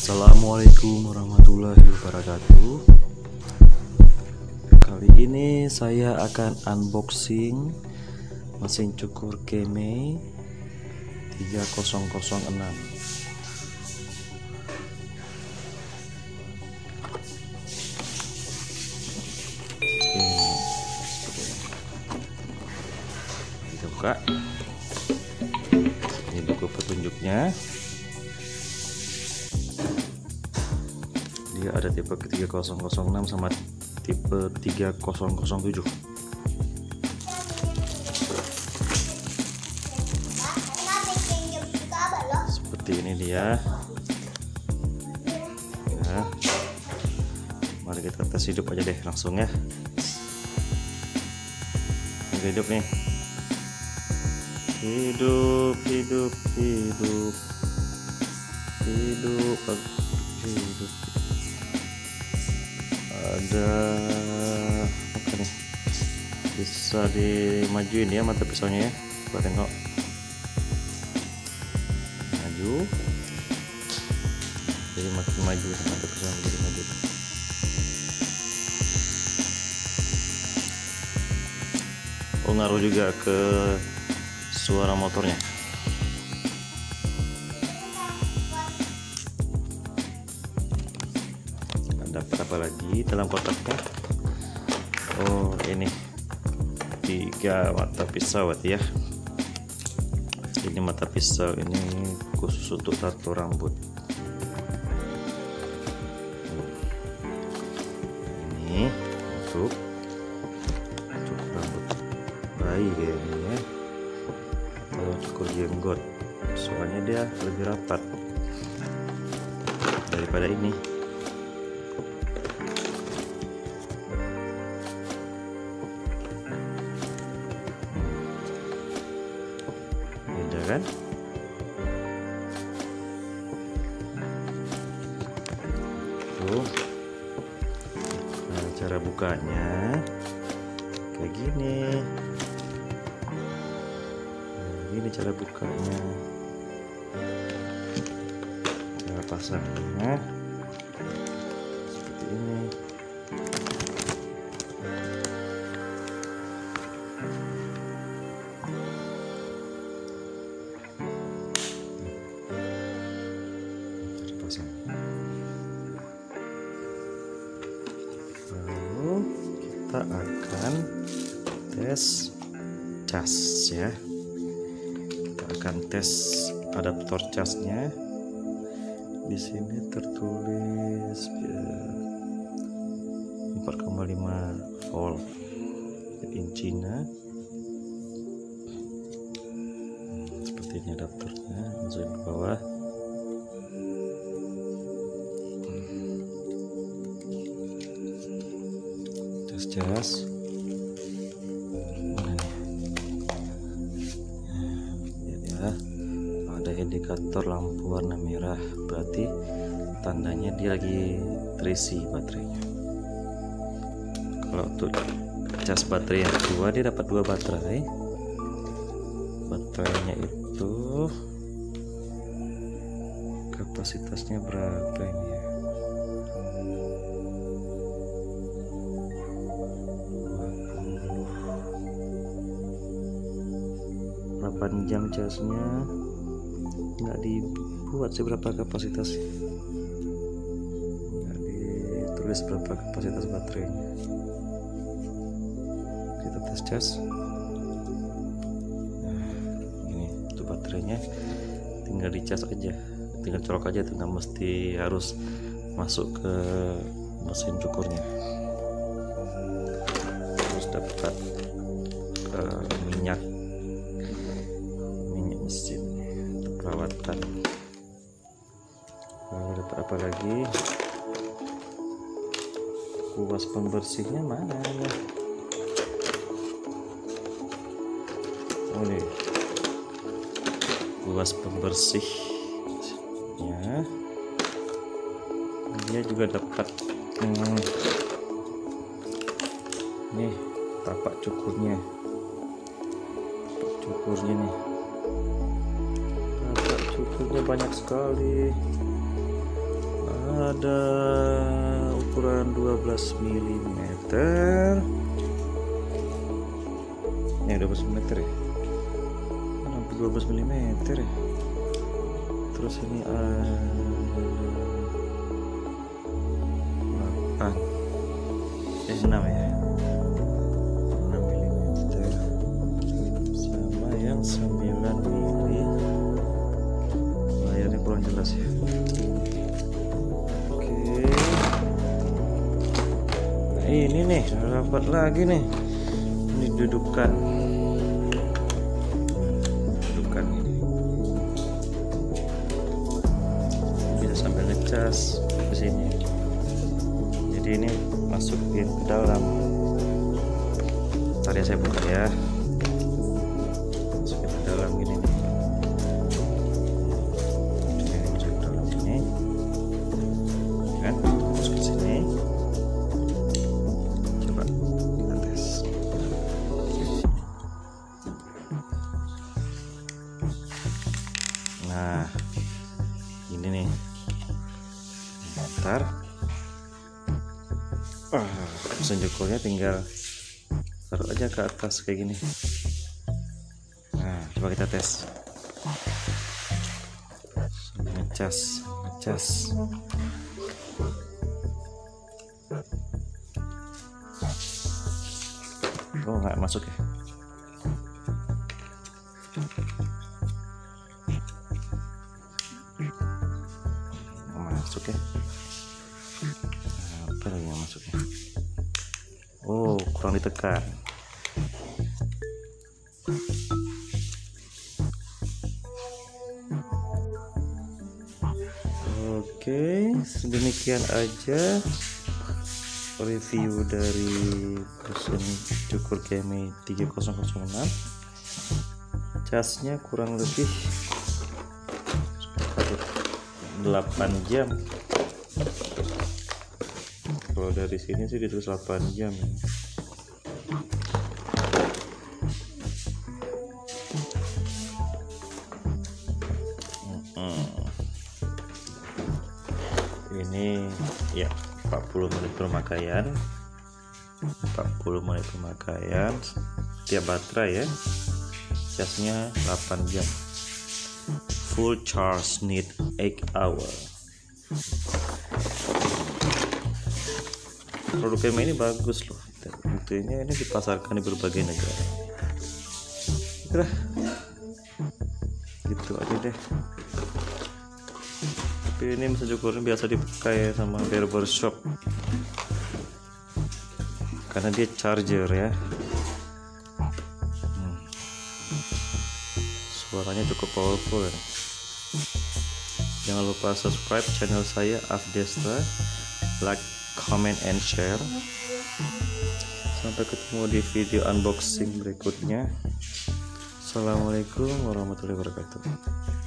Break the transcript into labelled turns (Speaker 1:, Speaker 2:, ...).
Speaker 1: Assalamualaikum warahmatullahi wabarakatuh. Kali ini saya akan unboxing mesin cukur Keme 3006. Kita buka. Ini buku petunjuknya. Dia ada tipe 3006 sama tipe 3007. Seperti ini dia. Nah, mari kita tes hidup aja deh langsung ya. Hidup nih. Hidup. Ada apa nih, bisa dimajuin ya mata pisaunya ya, coba tengok, maju, jadi makin maju mata pisaunya, jadi maju. Oh, ngaruh juga ke suara motornya. Dapat apa lagi dalam kotaknya? Oh, ini 3 mata pisau ya. Ini mata pisau ini khusus untuk tato rambut. Ini untuk cukur rambut bayi kayaknya ya, atau cukur jenggot, soalnya dia lebih rapat daripada ini. Kan? Tuh. Nah, cara bukanya kayak gini. Nah, ini cara bukanya. Cara pasangnya seperti ini. Lalu kita akan tes cas ya. Kita akan tes adaptor casnya. Di sini tertulis 4,5 volt in China. Seperti ini adaptornya, masuk ke bawah. Jas ya, ada indikator lampu warna merah, berarti tandanya dia lagi terisi baterainya. Kalau untuk cas baterai yang kedua, dia dapat 2 baterai. Baterainya itu kapasitasnya berapa ini ya? 8 jam casnya, nggak dibuat seberapa kapasitas, nggak ditulis berapa kapasitas baterainya. Kita tes cas. Nah, ini untuk baterainya tinggal dicas aja, tinggal colok aja tuh, nggak mesti harus masuk ke mesin cukurnya. Terus dapat minyak mesin untuk perawatan. Lalu dapat apa lagi? Kuas pembersihnya mana ya? Oh, nih kuas pembersihnya. Dia juga dapat nih tapak cukurnya nih. Cukurnya banyak sekali. ada ukuran 12 mm. Ini 12 mm ya. 12 mm ya. Terus ini ada 6 ya. 6 mm sama yang 9 mm. Layarnya kurang jelas ya. Oke. Nah, ini nih dapat lagi nih. Ini dudukan ini bisa sambil ngecas ke sini. Jadi ini masukin ke dalam. Ntar ya saya buka ya. Masukin ke dalam gini nih. Ini masukin ke dalam sini. Kan? Masuk ke sini. Coba kita tes. Nah, ini nih. Ntar mesin cukurnya tinggal taruh aja ke atas kayak gini. Nah, coba kita tes. Ngecas. Oh, nggak masuk ya. Masuk ya. Apa lagi yang masuknya? Oh, kurang ditekan. Oke, sedemikian aja review dari mesin cukur Kemi 3006. Casnya kurang lebih 8 jam. Kalau dari sini sih ditulis 8 jam ya. Ini ya 40 menit pemakaian. 40 menit pemakaian tiap baterai ya. Casnya 8 jam. Full charge need 8 hour. Produk Kemi ini bagus loh. Buktinya ini dipasarkan di berbagai negara. Udah, gitu aja deh. Tapi ini mesin cukurnya biasa dipakai sama barbershop karena dia charger ya. Suaranya cukup powerful ya. Jangan lupa subscribe channel saya Afdestra, like, comment, and share. Sampai ketemu di video unboxing berikutnya. Assalamualaikum warahmatullahi wabarakatuh.